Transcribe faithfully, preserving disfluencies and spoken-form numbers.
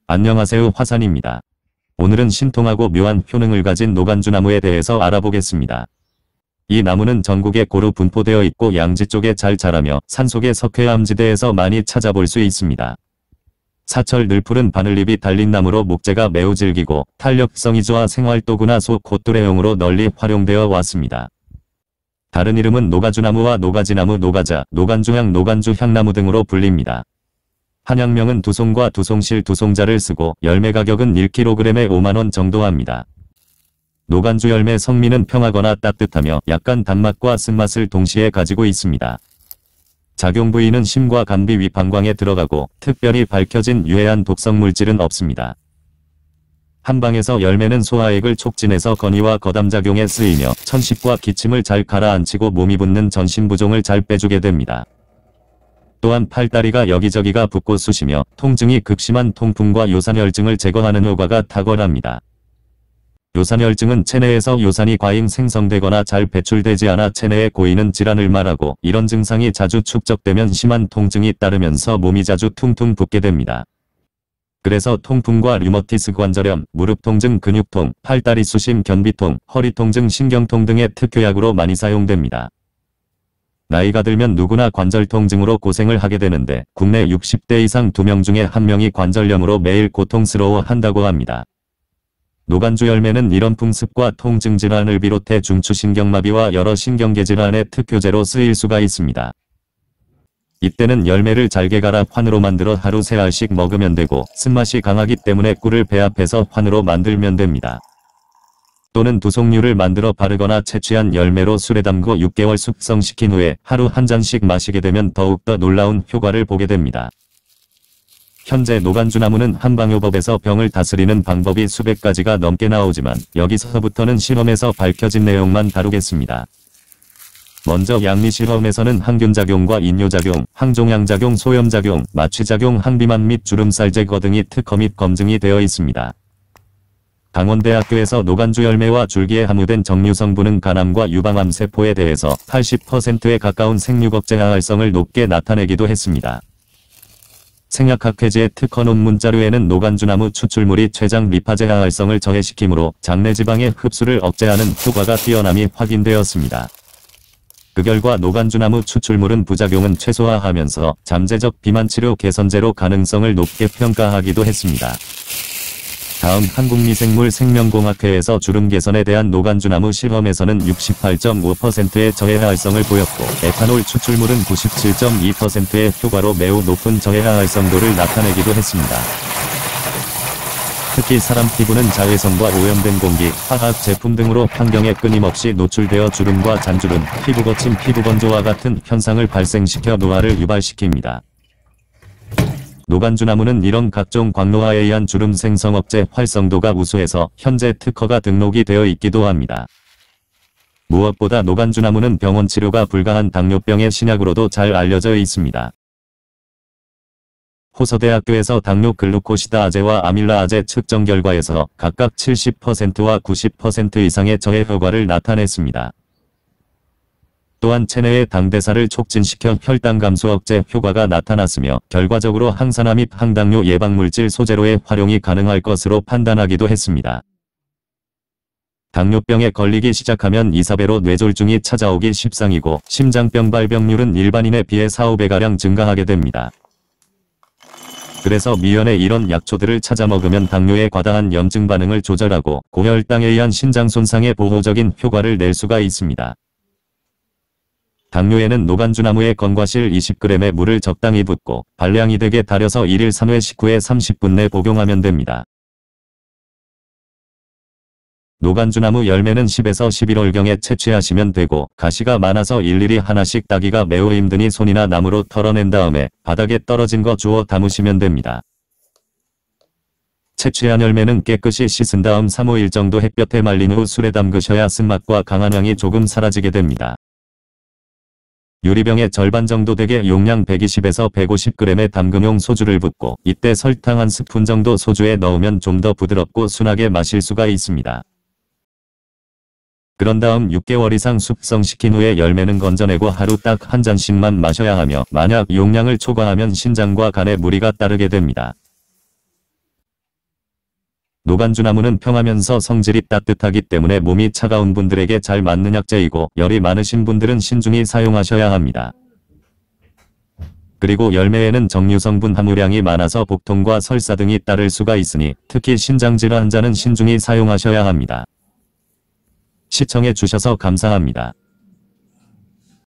안녕하세요, 화산입니다. 오늘은 신통하고 묘한 효능을 가진 노간주나무에 대해서 알아보겠습니다. 이 나무는 전국에 고루 분포되어 있고 양지 쪽에 잘 자라며 산속의 석회암지대에서 많이 찾아볼 수 있습니다. 사철 늘푸른 바늘잎이 달린 나무로 목재가 매우 질기고 탄력성이 좋아 생활도구나 소, 곶두레용으로 널리 활용되어 왔습니다. 다른 이름은 노가주나무와 노가지나무, 노가자, 노간주향, 노간주향나무 등으로 불립니다. 한약명은 두송과 두송실, 두송자를 쓰고 열매 가격은 일 킬로그램에 오만 원 정도 합니다. 노간주 열매 성미는 평하거나 따뜻하며 약간 단맛과 쓴맛을 동시에 가지고 있습니다. 작용 부위는 심과 간비 위 방광에 들어가고 특별히 밝혀진 유해한 독성 물질은 없습니다. 한방에서 열매는 소화액을 촉진해서 건의와 거담작용에 쓰이며 천식과 기침을 잘 가라앉히고 몸이 붓는 전신부종을 잘 빼주게 됩니다. 또한 팔다리가 여기저기가 붓고 쑤시며 통증이 극심한 통풍과 요산혈증을 제거하는 효과가 탁월합니다. 요산혈증은 체내에서 요산이 과잉 생성되거나 잘 배출되지 않아 체내에 고이는 질환을 말하고, 이런 증상이 자주 축적되면 심한 통증이 따르면서 몸이 자주 퉁퉁 붓게 됩니다. 그래서 통풍과 류머티스 관절염, 무릎 통증, 근육통, 팔다리 쑤심, 견비통, 허리 통증, 신경통 등의 특효약으로 많이 사용됩니다. 나이가 들면 누구나 관절 통증으로 고생을 하게 되는데 국내 육십 대 이상 두 명 중에 한 명이 관절염으로 매일 고통스러워 한다고 합니다. 노간주 열매는 이런 풍습과 통증 질환을 비롯해 중추신경마비와 여러 신경계 질환의 특효제로 쓰일 수가 있습니다. 이때는 열매를 잘게 갈아 환으로 만들어 하루 세 알씩 먹으면 되고, 쓴맛이 강하기 때문에 꿀을 배합해서 환으로 만들면 됩니다. 또는 두송류를 만들어 바르거나 채취한 열매로 술에 담고 육 개월 숙성시킨 후에 하루 한 잔씩 마시게 되면 더욱더 놀라운 효과를 보게 됩니다. 현재 노간주나무는 한방요법에서 병을 다스리는 방법이 수백 가지가 넘게 나오지만 여기서부터는 실험에서 밝혀진 내용만 다루겠습니다. 먼저 양리실험에서는 항균작용과 인뇨작용, 항종양작용, 소염작용, 마취작용, 항비만 및 주름살 제거 등이 특허 및 검증이 되어 있습니다. 강원대학교에서 노간주 열매와 줄기에 함유된 정류 성분은 간암과 유방암 세포에 대해서 팔십 퍼센트에 가까운 생육억제 항활성을 높게 나타내기도 했습니다. 생약학회지의 특허 논문 자료에는 노간주나무 추출물이 췌장 리파제 항활성을 저해시키므로 장내지방의 흡수를 억제하는 효과가 뛰어남이 확인되었습니다. 그 결과 노간주나무 추출물은 부작용은 최소화하면서 잠재적 비만치료 개선제로 가능성을 높게 평가하기도 했습니다. 다음 한국미생물 생명공학회에서 주름 개선에 대한 노간주나무 실험에서는 육십팔 점 오 퍼센트의 저해 항활성을 보였고, 에탄올 추출물은 구십칠 점 이 퍼센트의 효과로 매우 높은 저해 항활성도를 나타내기도 했습니다. 특히 사람 피부는 자외선과 오염된 공기, 화학 제품 등으로 환경에 끊임없이 노출되어 주름과 잔주름, 피부 거침, 피부 건조와 같은 현상을 발생시켜 노화를 유발시킵니다. 노간주나무는 이런 각종 광노화에 의한 주름 생성 억제 활성도가 우수해서 현재 특허가 등록이 되어 있기도 합니다. 무엇보다 노간주나무는 병원 치료가 불가한 당뇨병의 신약으로도 잘 알려져 있습니다. 호서대학교에서 당뇨 글루코시다아제와 아밀라아제 측정 결과에서 각각 칠십 퍼센트와 구십 퍼센트 이상의 저해 효과를 나타냈습니다. 또한 체내의 당대사를 촉진시켜 혈당 감소 억제 효과가 나타났으며 결과적으로 항산화 및 항당뇨 예방물질 소재로의 활용이 가능할 것으로 판단하기도 했습니다. 당뇨병에 걸리기 시작하면 이사 배로 뇌졸중이 찾아오기 십상이고 심장병 발병률은 일반인에 비해 사오 배가량 증가하게 됩니다. 그래서 미연에 이런 약초들을 찾아 먹으면 당뇨의 과다한 염증 반응을 조절하고 고혈당에 의한 신장 손상에 보호적인 효과를 낼 수가 있습니다. 당뇨에는 노간주나무의 건과실 이십 그램의 물을 적당히 붓고 발량이 되게 달여서 일 일 삼 회 식 후에 삼십 분 내 복용하면 됩니다. 노간주나무 열매는 십에서 십일 월경에 채취하시면 되고, 가시가 많아서 일일이 하나씩 따기가 매우 힘드니 손이나 나무로 털어낸 다음에 바닥에 떨어진 거 주워 담으시면 됩니다. 채취한 열매는 깨끗이 씻은 다음 삼, 오 일 정도 햇볕에 말린 후 술에 담그셔야 쓴맛과 강한 향이 조금 사라지게 됩니다. 유리병의 절반 정도 되게 용량 백이십에서 백오십 그램의 담금용 소주를 붓고, 이때 설탕 한 스푼 정도 소주에 넣으면 좀 더 부드럽고 순하게 마실 수가 있습니다. 그런 다음 육 개월 이상 숙성시킨 후에 열매는 건져내고 하루 딱 한 잔씩만 마셔야 하며, 만약 용량을 초과하면 신장과 간에 무리가 따르게 됩니다. 노간주나무는 평하면서 성질이 따뜻하기 때문에 몸이 차가운 분들에게 잘 맞는 약재이고 열이 많으신 분들은 신중히 사용하셔야 합니다. 그리고 열매에는 정유성분 함유량이 많아서 복통과 설사 등이 따를 수가 있으니 특히 신장질환자는 신중히 사용하셔야 합니다. 시청해 주셔서 감사합니다.